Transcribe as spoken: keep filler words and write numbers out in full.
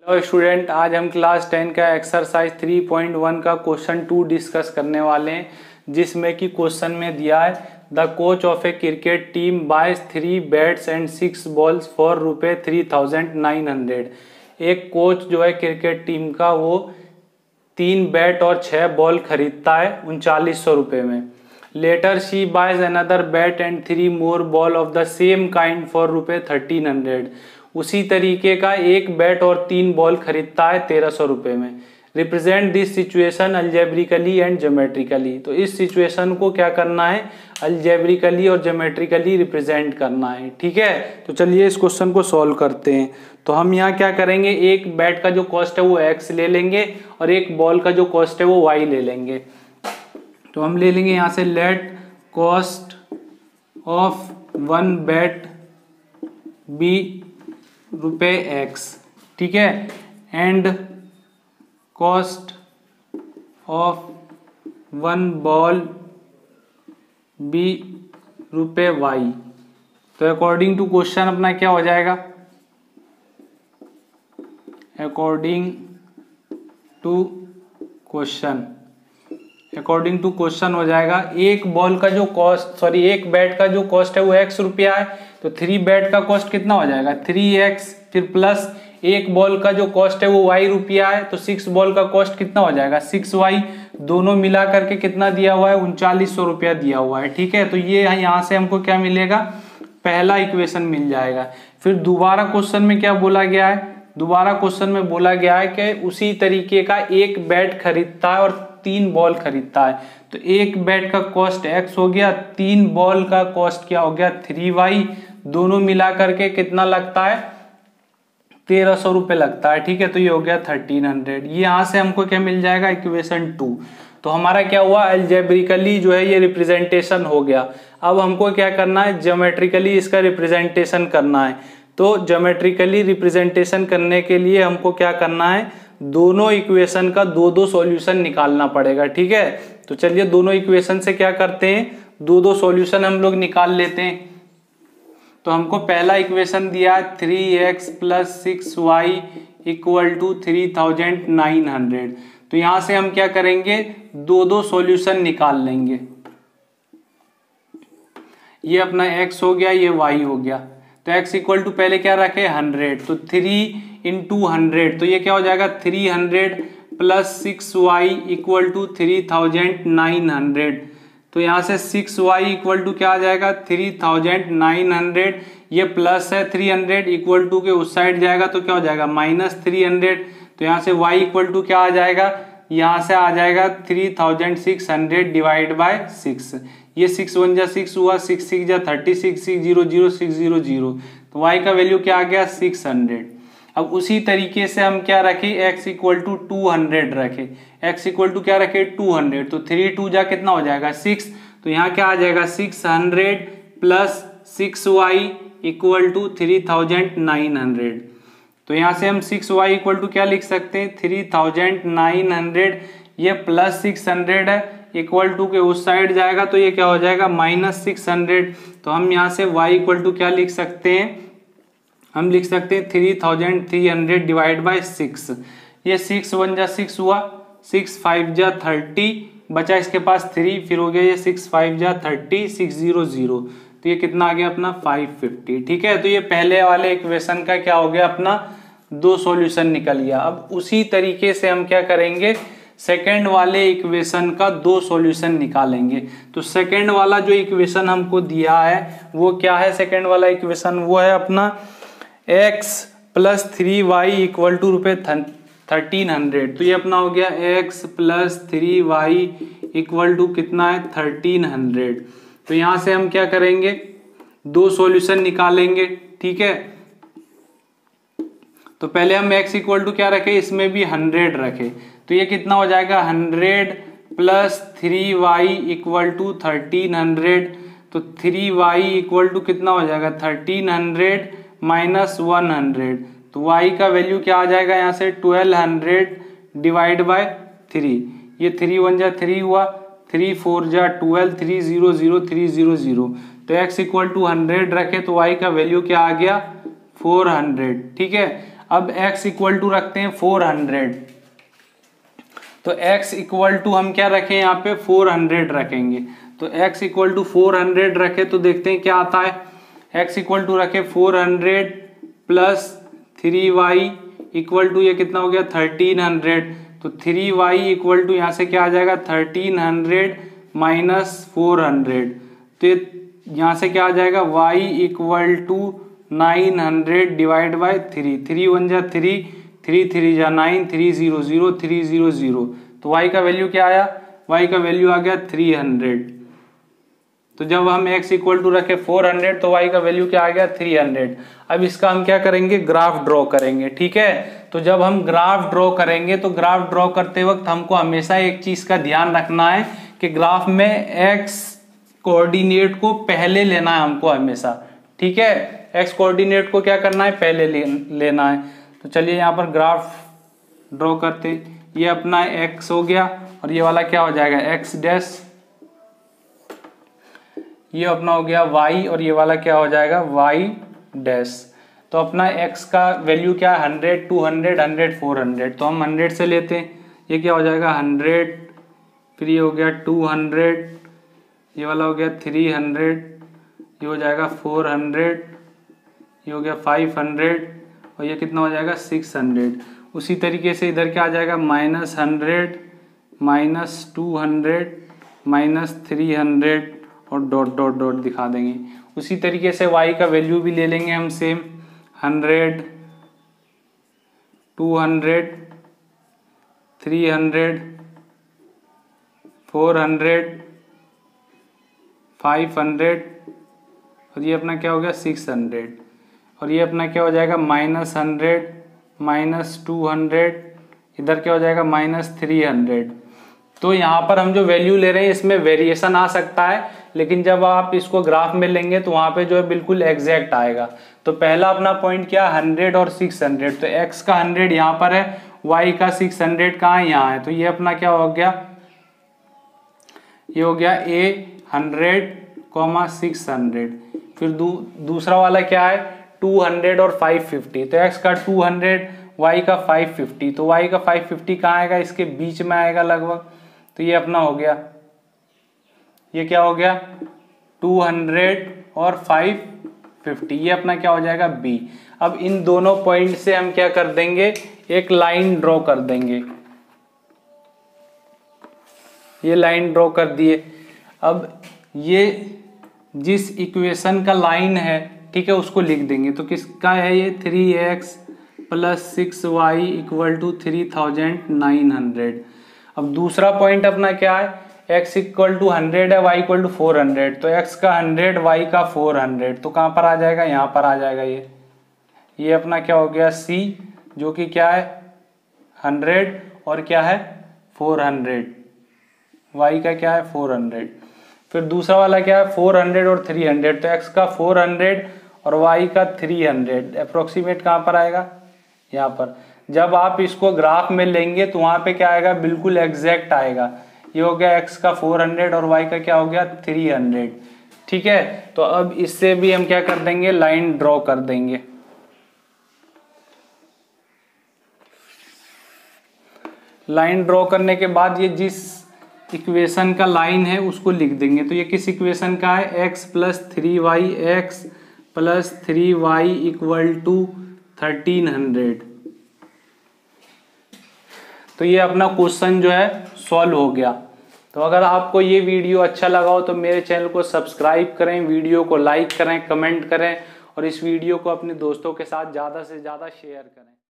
Hello student, आज हम class ten का एक्सरसाइज थ्री पॉइंट वन का क्वेश्चन टू डिस्कस करने वाले हैं, जिसमें कि क्वेश्चन में दिया है the coach of a cricket team buys three bats and six balls for rupees three thousand nine hundred. एक कोच जो है क्रिकेट टीम का, वो तीन बैट और छः बॉल खरीदता है उनचालीस सौ रुपये में। Later she buys another bat and three more ball of the same kind for rupees thirteen hundred. उसी तरीके का एक बैट और तीन बॉल खरीदता है तेरह सौ रुपये में। Represent this situation algebraically and geometrically. तो इस सिचुएशन को क्या करना है, अलजेब्रिकली और ज्योमेट्रिकली रिप्रेजेंट करना है। ठीक है, तो चलिए इस क्वेश्चन को सॉल्व करते हैं। तो हम यहाँ क्या करेंगे, एक बैट का जो कॉस्ट है वो एक्स ले लेंगे और एक बॉल का जो कॉस्ट है वो वाई ले लेंगे। तो हम ले लेंगे यहाँ से let cost of one bat be rupees x, ठीक है, and cost of one ball be rupees y. तो अकॉर्डिंग टू क्वेश्चन अपना क्या हो जाएगा, according to question according to question हो जाएगा एक बॉल का जो कॉस्ट सॉरी एक बैट का जो कॉस्ट है वो एक्स रुपया है, तो थ्री बैट का कॉस्ट कितना हो जाएगा थ्री एक्स, फिर प्लस एक बॉल का जो कॉस्ट है वो वाई रुपया है, तो सिक्स बॉल का कॉस्ट कितना हो जाएगा सिक्स वाई। दोनों मिला करके कितना दिया हुआ है, उनचालीस सौ रुपया दिया हुआ है। ठीक है, तो ये यहाँ से हमको क्या मिलेगा, पहला इक्वेशन मिल जाएगा। फिर दोबारा क्वेश्चन में क्या बोला गया है, दोबारा क्वेश्चन में बोला गया है कि उसी तरीके का एक बैट खरीदता है और तीन बॉल खरीदता है। तो एक बैट का कॉस्ट एक्स हो गया, तीन बॉल का कॉस्ट क्या हो गया थ्री वाई। दोनों मिला करके कितना लगता है, तेरह सौ रुपये लगता है। ठीक है, तो ये हो गया थर्टीन हंड्रेड। ये यहाँ से हमको क्या मिल जाएगा, इक्वेशन टू। तो हमारा क्या हुआ, अलजेब्रिकली जो है ये रिप्रेजेंटेशन हो गया। अब हमको क्या करना है, ज्योमेट्रिकली इसका रिप्रेजेंटेशन करना है। तो ज्योमेट्रिकली रिप्रेजेंटेशन करने के लिए हमको क्या करना है, दोनों इक्वेशन का दो दो सॉल्यूशन निकालना पड़ेगा। ठीक है, तो चलिए दोनों इक्वेशन से क्या करते हैं, दो दो सॉल्यूशन हम लोग निकाल लेते हैं। तो हमको पहला इक्वेशन दिया है three x plus six y equal to three thousand nine hundred. तो यहां से हम क्या करेंगे, दो दो सॉल्यूशन निकाल लेंगे। ये अपना x हो गया, ये y हो गया। तो x इक्वल टू पहले क्या रखे हंड्रेड, तो थ्री इंटू हंड्रेड, तो ये क्या हो जाएगा three hundred plus six y equal to three thousand nine hundred. तो यहाँ से सिक्स वाई इक्वल टू क्या आ जाएगा थ्री थाउजेंड नाइन हंड्रेड। ये प्लस है थ्री हंड्रेड, इक्वल टू के उस साइड जाएगा तो क्या हो जाएगा माइनस थ्री हंड्रेड। तो यहाँ से y इक्वल टू क्या आ जाएगा, यहाँ से आ जाएगा three thousand six hundred divide by six. ये सिक्स वन जा सिक्स हुआ, सिक्स सिक्स जा thirty six, six zero zero six zero zero. तो y का वैल्यू क्या आ गया सिक्स हंड्रेड। अब उसी तरीके से हम क्या रखें, x equal to two hundred रखे। x इक्वल टू क्या रखे टू हंड्रेड, तो थ्री टू जा कितना हो जाएगा सिक्स। तो यहाँ क्या आ जाएगा six hundred plus six y equal to three thousand nine hundred. तो यहाँ से हम सिक्स वाई इक्वल टू क्या लिख सकते हैं थ्री थाउजेंड नाइन हंड्रेड। ये प्लस सिक्स हंड्रेड है, इक्वल टू के उस साइड जाएगा तो ये क्या हो जाएगा माइनस सिक्स हंड्रेड। तो हम यहाँ से y इक्वल टू क्या लिख सकते हैं, हम लिख सकते हैं three thousand three hundred divide by six. ये सिक्स वन जा सिक्स हुआ, सिक्स फाइव जा थर्टी, बचा इसके पास थ्री, फिर हो गया ये सिक्स फाइव जा थर्टी, सिक्स जीरो जीरो। तो ये कितना आ गया अपना फाइव फिफ्टी। ठीक है, तो ये पहले वाले इक्वेशन का क्या हो गया, अपना दो सॉल्यूशन निकल गया। अब उसी तरीके से हम क्या करेंगे, सेकेंड वाले इक्वेशन का दो सॉल्यूशन निकालेंगे। तो सेकेंड वाला जो इक्वेशन हमको दिया है वो क्या है, सेकेंड वाला इक्वेशन वो है अपना x plus three Y equal to rupees thirteen hundred. तो ये अपना हो गया x plus three Y equal to कितना है थर्टीन हंड्रेड। तो यहाँ से हम क्या करेंगे, दो सॉल्यूशन निकालेंगे। ठीक है, तो पहले हम x इक्वल टू क्या रखे, इसमें भी हंड्रेड रखे। तो ये कितना हो जाएगा hundred plus three Y equal to thirteen hundred. तो थ्री वाई इक्वल टू कितना हो जाएगा thirteen hundred minus one hundred. तो y का वैल्यू क्या आ जाएगा यहाँ से twelve hundred divide by three. ये थ्री वन जा थ्री हुआ, थ्री फोर जा twelve, three zero zero three zero zero. तो x इक्वल टू हंड्रेड रखे तो y का वैल्यू क्या आ गया फोर हंड्रेड। ठीक है, अब x इक्वल टू रखते हैं फोर हंड्रेड, तो x इक्वल टू हम क्या रखें यहाँ पे फोर हंड्रेड रखेंगे। तो x equal to four hundred रखे तो देखते हैं क्या आता है। x इक्वल टू रखे four hundred plus three Y equal to ये कितना हो गया थर्टीन हंड्रेड। तो थ्री वाई इक्वल टू यहाँ से क्या आ जाएगा thirteen hundred minus four hundred. तो यहाँ से क्या आ जाएगा y equal to nine hundred divide by three, three one जा थ्री, थ्री थ्री जा nine, three zero zero, three zero zero. तो y का वैल्यू क्या आया, y का वैल्यू आ गया थ्री हंड्रेड। तो जब हम x इक्वल टू रखे फोर हंड्रेड तो y का वैल्यू क्या आ गया थ्री हंड्रेड। अब इसका हम क्या करेंगे ग्राफ ड्रॉ करेंगे, ठीक है। तो जब हम ग्राफ ड्रॉ करेंगे तो ग्राफ ड्रॉ करते वक्त हमको हमेशा एक चीज का ध्यान रखना है कि ग्राफ में x कोऑर्डिनेट को पहले लेना है हमको हमेशा, ठीक है। x कोऑर्डिनेट को क्या करना है पहले ले, लेना है। तो चलिए यहाँ पर ग्राफ ड्रॉ करते हैं। ये अपना x हो गया और ये वाला क्या हो जाएगा x डैश, ये अपना हो गया y और ये वाला क्या हो जाएगा y डैश। तो अपना x का वैल्यू क्या है hundred, two hundred, hundred, four hundred. तो हम हंड्रेड से लेते हैं, ये क्या हो जाएगा हंड्रेड, फिर ये हो गया टू हंड्रेड, ये वाला हो गया थ्री हंड्रेड, ये हो जाएगा फोर हंड्रेड, ये हो गया फाइव हंड्रेड और ये कितना हो जाएगा सिक्स हंड्रेड। उसी तरीके से इधर क्या आ जाएगा minus hundred, minus two hundred, minus three hundred और डॉट डॉट डॉट दिखा देंगे। उसी तरीके से y का वैल्यू भी ले लेंगे हम same, hundred, two hundred, three hundred, four hundred, five hundred और ये अपना क्या हो गया सिक्स हंड्रेड और ये अपना क्या हो जाएगा minus hundred, minus two hundred, इधर क्या हो जाएगा माइनस थ्री हंड्रेड। तो यहाँ पर हम जो वैल्यू ले रहे हैं इसमें वेरिएशन आ सकता है, लेकिन जब आप इसको ग्राफ में लेंगे तो वहाँ पे जो है बिल्कुल एग्जैक्ट आएगा। तो पहला अपना पॉइंट क्या हंड्रेड और सिक्स हंड्रेड। तो x का हंड्रेड यहाँ पर है, y का सिक्स हंड्रेड कहाँ है यहाँ है। तो ये अपना क्या हो गया, ये हो गया a hundred comma six hundred. फिर दू, दूसरा वाला क्या है टू हंड्रेड और फाइव फिफ्टी। तो x का टू हंड्रेड, y का फाइव फिफ्टी। तो y का फाइव फिफ्टी कहाँ आएगा इसके बीच में आएगा लगभग। तो ये अपना हो गया, ये क्या हो गया टू हंड्रेड और फाइव फिफ्टी, ये अपना क्या हो जाएगा b। अब इन दोनों पॉइंट से हम क्या कर देंगे एक लाइन ड्रॉ कर देंगे, ये लाइन ड्रॉ कर दिए। अब ये जिस इक्वेशन का लाइन है ठीक है उसको लिख देंगे। तो किसका है ये three x plus six y equal to three thousand nine hundred. अब दूसरा पॉइंट अपना क्या है x इक्वल टू हंड्रेड है, y equal to four hundred. तो x का हंड्रेड, y का फोर हंड्रेड। तो कहाँ पर आ जाएगा यहाँ पर आ जाएगा ये ये अपना क्या हो गया c जो कि क्या है हंड्रेड और क्या है फोर हंड्रेड, y का क्या है फोर हंड्रेड। फिर दूसरा वाला क्या है फोर हंड्रेड और थ्री हंड्रेड। तो x का फोर हंड्रेड और y का थ्री हंड्रेड। अप्रोक्सीमेट कहाँ पर आएगा यहाँ पर। जब आप इसको ग्राफ में लेंगे तो वहाँ पे क्या आएगा बिल्कुल एग्जैक्ट आएगा। ये हो गया x का फोर हंड्रेड और y का क्या हो गया थ्री हंड्रेड, ठीक है। तो अब इससे भी हम क्या कर देंगे लाइन ड्रॉ कर देंगे। लाइन ड्रॉ करने के बाद ये जिस इक्वेशन का लाइन है उसको लिख देंगे। तो ये किस इक्वेशन का है x plus three y x plus three Y equal to thirteen hundred. तो ये अपना क्वेश्चन जो है सॉल्व हो गया। तो अगर आपको ये वीडियो अच्छा लगा हो तो मेरे चैनल को सब्सक्राइब करें, वीडियो को लाइक करें, कमेंट करें और इस वीडियो को अपने दोस्तों के साथ ज़्यादा से ज़्यादा शेयर करें।